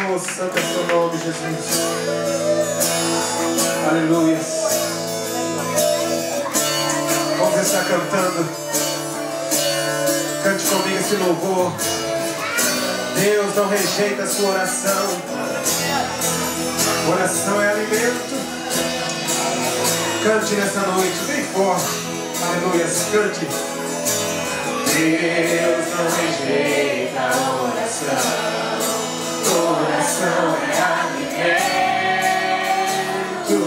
Oh, santo é seu nome, Jesus. Aleluia. Vamos estar cantando. Cante comigo esse louvor. Deus não rejeita a sua oração. Oração é alimento. Cante nessa noite, bem forte. Aleluia, cante. Deus não rejeita a oração. Oração é alimento.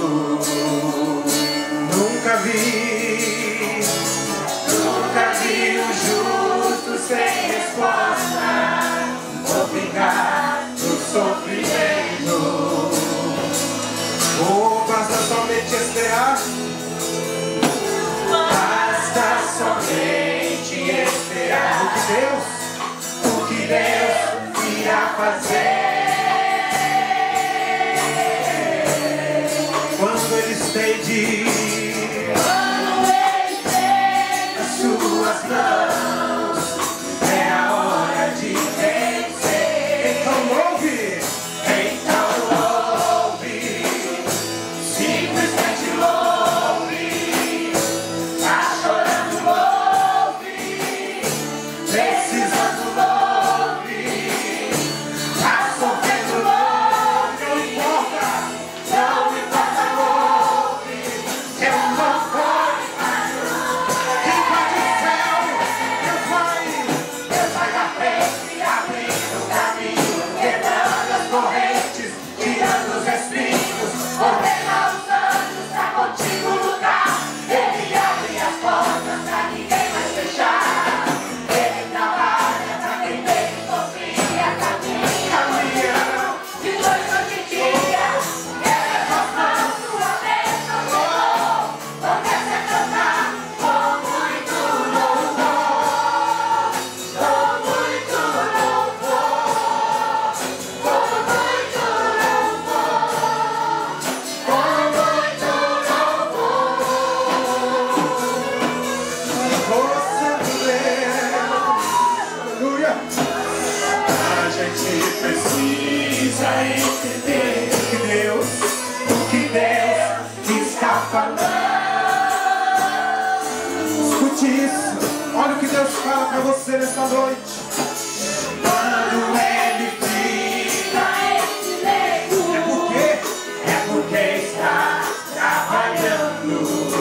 Nunca vi o justo sem resposta. Obrigado, sofrimento. Oh, basta somente esperar. Basta somente esperar. O que Deus irá fazer. Quando Ele estende as suas mãos, é a hora de vencer. Então louve, simplesmente louve. Tá chorando, louve. Precisando, louve. Tá sofrendo, louve. Não importa, louve. Eu não vou. Quem vai do céu, Deus vai na frente, abrindo o caminho, quebrando as correntes, tirando os espinhos, ordena os anjos pra contigo lutar. Ele abre as portas pra ninguém mais fechar. Ele trabalha pra quem nele confia. Caminha de noite ou de dia. Ele é suas mãos, sua bênção chegou. Comece a cantar com muito louvor. Com muito louvor. Com muito louvor. Com muito louvor. Aleluia. A gente precisa entender o que Deus está falando. Escute isso. Olha o que Deus fala para você nessa noite. Quando Ele fica em silêncio, é porque está trabalhando.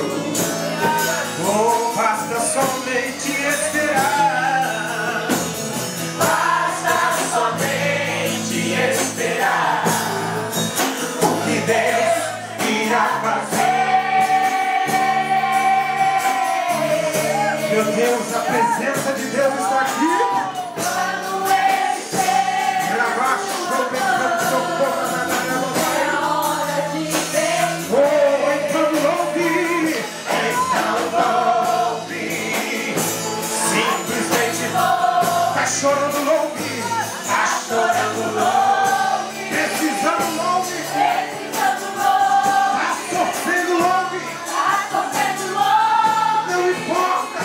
Oh, basta somente esperar. Basta somente esperar. O que Deus irá fazer. Meu Deus, a presença de Deus está aqui. Chorando louve, tá chorando louve, precisando louve, tá sofrendo louve, não importa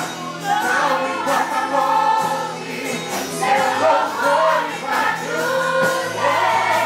louve, seu louvor invadiu.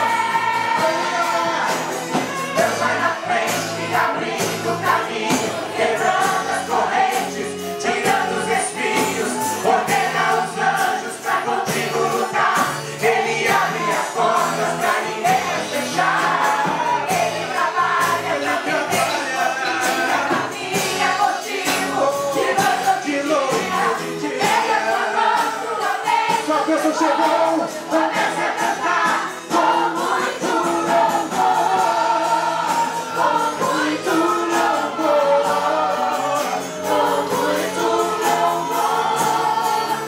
Deus vai na frente, abrindo o caminho, quebrando as correntes, tirando os espinhos, ordena os anjos contigo lutar. Ele abre as portas pra ninguém mais fechar. Ele trabalha pra quem nele confia. Caminha contigo de noite ou de dia. Pega sua mão, sua bênção. Sua bênção chegou. Comece a cantar com muito louvor. Com muito louvor. Com muito louvor.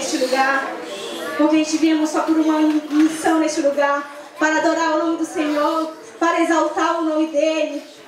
neste lugar. Porque a gente viemos só por uma missão neste lugar, para adorar o nome do Senhor, para exaltar o nome dEle.